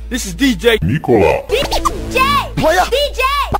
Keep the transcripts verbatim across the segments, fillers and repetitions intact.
This is D J Nicola. D J! Player. D J!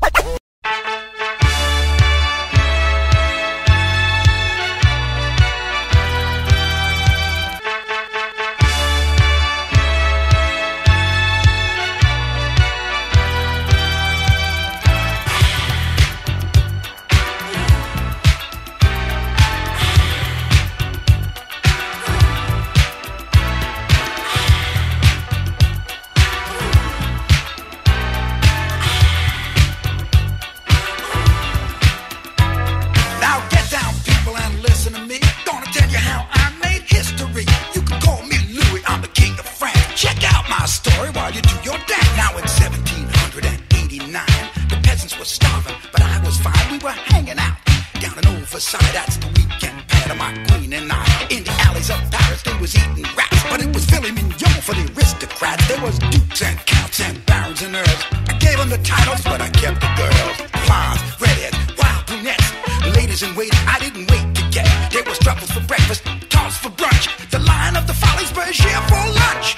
Story while you do your dance. Now in seventeen eighty-nine, the peasants were starving, but I was fine. We were hanging out down in Overside. That's the weekend pad of my queen and I. In the alleys of Paris, they was eating rats, but it was filet mignon for the aristocrats. There was dukes and counts and barons and earls. I gave them the titles, but I kept the girls. Blondes, redheads, wild brunettes, ladies in waiting. I didn't wait to get. There was truffles for breakfast, toss for brunch, the Lion of the Follies, Berger for lunch.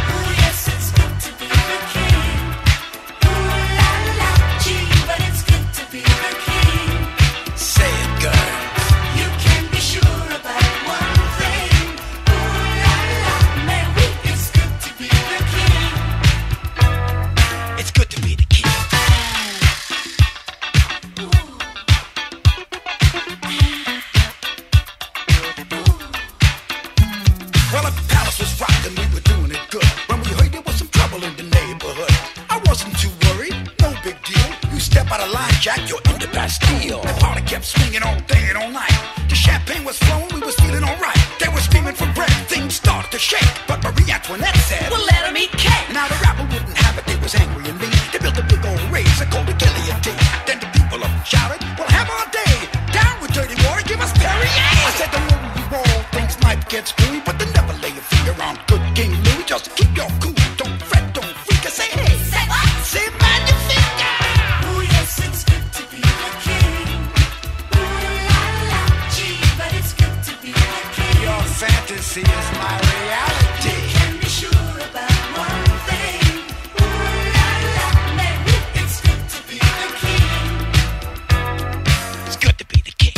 Jack, you're in the Bastille. The party kept swinging all day and all night. The champagne was flowing, we was feeling alright. They were screaming for bread, things started to shake. But Marie Antoinette said, well, let them eat cake. Now the rapper wouldn't have it, they was angry and mean. They built a big old race and called it guillotine. Then the people up shouted, we'll have our day. Down with dirty water, give us Perrier. I said, the more you roll, things might get screwy, but they never lay a finger on good King Louis. Just keep your cool, don't fret, don't freak. I say, hey, say what? Say man, you figure. Oh yes, it's good to be the king. Ooh la la, gee, but it's good to be the king. Your fantasy is my reality. You can be sure about one thing. Ooh la la, maybe it's good to be the king. It's good to be the king.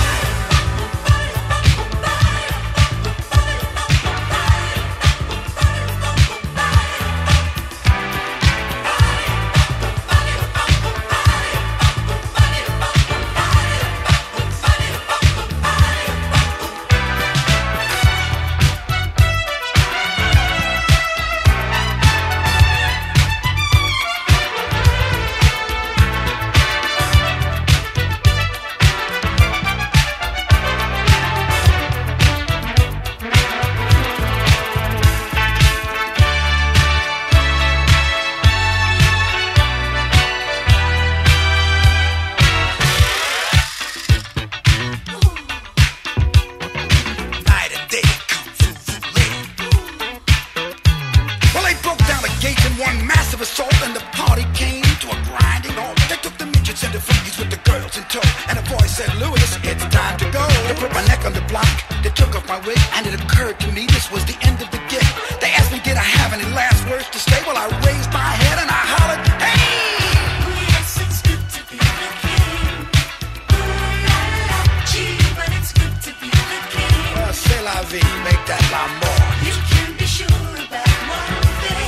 Assault and the party came to a grinding halt. They took the midgets and the freakies with the girls in tow. And a voice said, Louis, it's time to go. They put my neck on the block, they took off my wig, and it occurred to me this was the end of the gig. They asked me, did I have any last words to say? Well, I raised my head and I hollered, hey! Ooh, yes, it's good to be the king. Ooh, la, la, gee, but it's good to be the king. Well, c'est la vie, make that l'amour. You can be sure about one thing.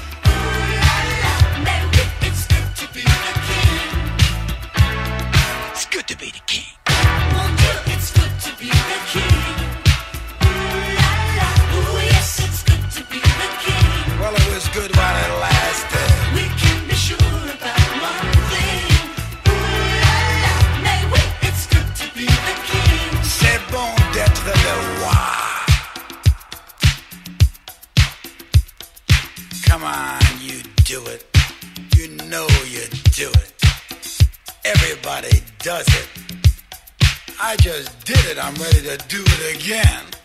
Good to be the king. Mon Dieu, it's good to be the king. Ooh la la, ooh yes, it's good to be the king. Well, it was good while it lasted. We can be sure about one thing. Ooh la la, mais oui, it's good to be the king. C'est bon d'être le roi. Come on, you do it. You know you do it. Everybody does it. I just did it. I'm ready to do it again.